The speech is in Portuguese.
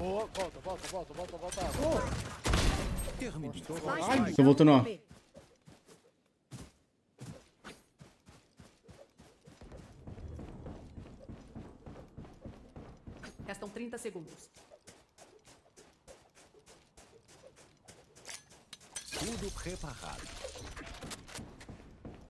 Boa, volta. Terminou. Ai, Tô voltando, ó. Restam 30 segundos. Tudo preparado.